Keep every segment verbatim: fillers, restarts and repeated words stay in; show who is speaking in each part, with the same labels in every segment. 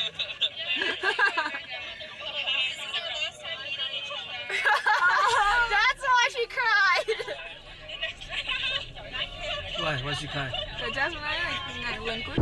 Speaker 1: That's why she cried.
Speaker 2: Why? Why she cry?
Speaker 1: Rồi Jasmine nói là ngày lần cuối.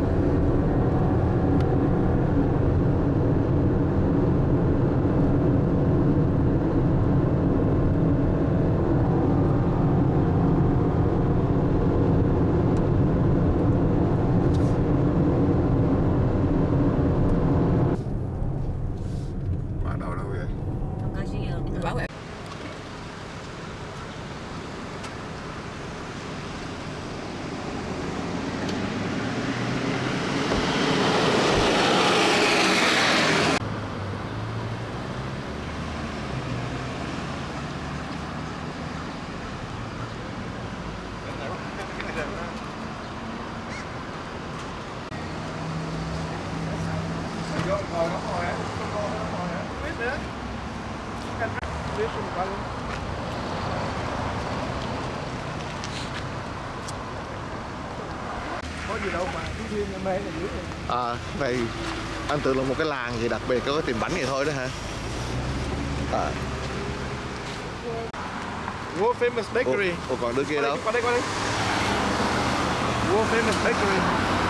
Speaker 3: Ngồi nó ngồi á, ngồi nó ngồi á, không biết nữa. Canh biết không coi luôn. Có gì đâu mà cứ riêng em mê là dưới này.
Speaker 4: À, này anh tưởng là một cái làng gì đặc biệt có cái tiệm bánh vậy thôi đó hả? À.
Speaker 3: World famous Bakkery.
Speaker 4: Ủa, ủa còn đứa kia đâu?
Speaker 3: Qua đây, qua đây. World famous Bakkery.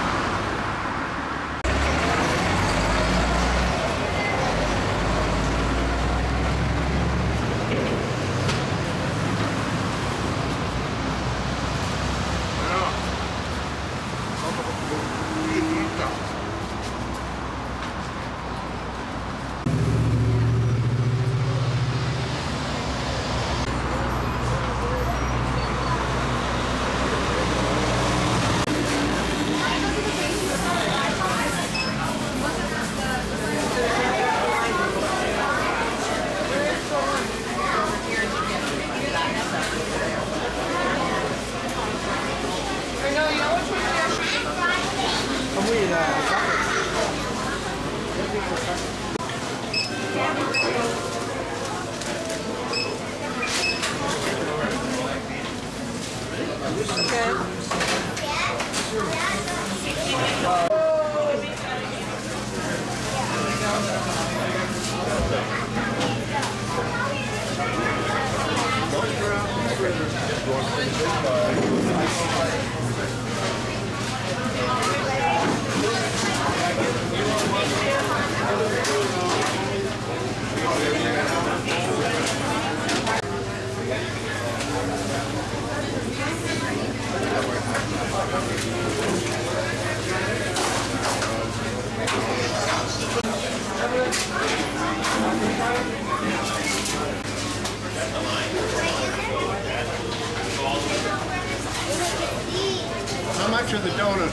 Speaker 3: Không có gì là chắc rồi.
Speaker 4: How much are the donuts?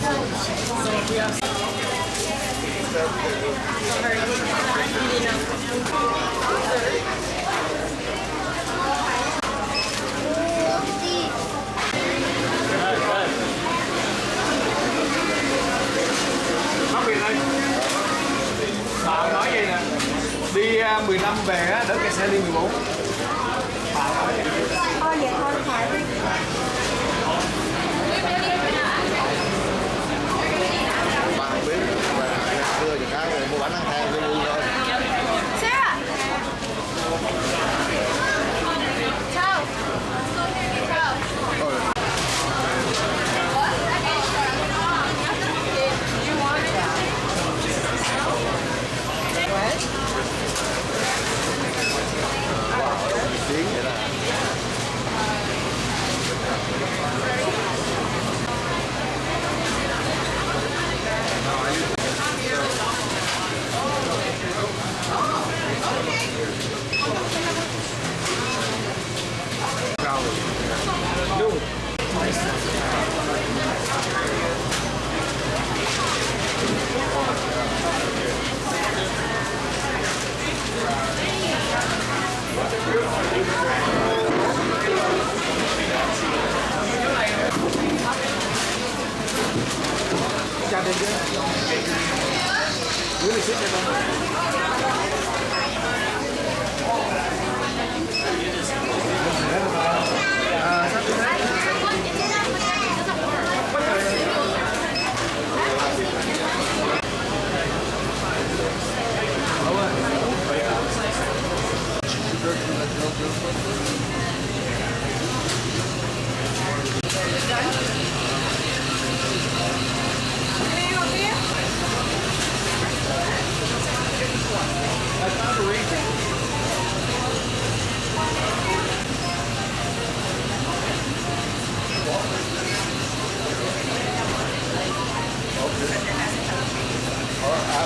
Speaker 3: Khác biệt đây. Bạn nói vậy nè. Đi mười lăm về á, đỡ kẹt xe đi mười bốn. Bạn nói vậy.
Speaker 1: Thôi vậy thôi phải đi.
Speaker 4: Bà không biết, bà đưa cho cái rồi mua bánh ăn theo cho vui thôi.
Speaker 1: Sarah. Ciao. Ciao.
Speaker 4: Thôi.
Speaker 1: You want it? What?
Speaker 4: Tiếng vậy đó.
Speaker 3: Cha đi chứ. Dưới này xích cho con. À, sắp tới đấy.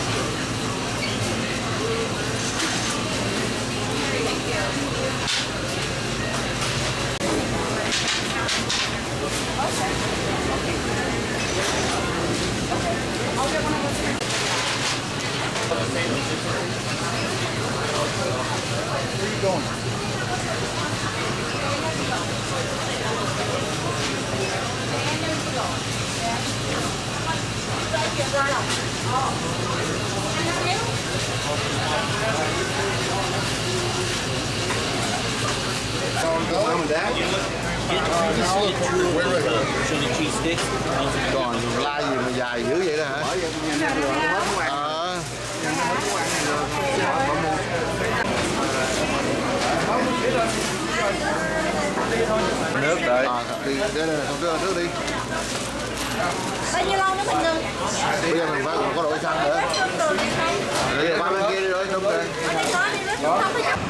Speaker 4: Mom and Dad.
Speaker 2: Chili cheese sticks.
Speaker 4: Còn la gì mà dài dữ vậy đó hả? Ờ. Nước đợi. À, đi đây này, không đưa nước đi.
Speaker 1: Bao nhiêu lâu nữa mình ngừng?
Speaker 4: Bây giờ mình phải có đội xăng nữa. Đi qua bên kia đi rồi, đúng rồi.
Speaker 1: Ở đây có đi, nó không có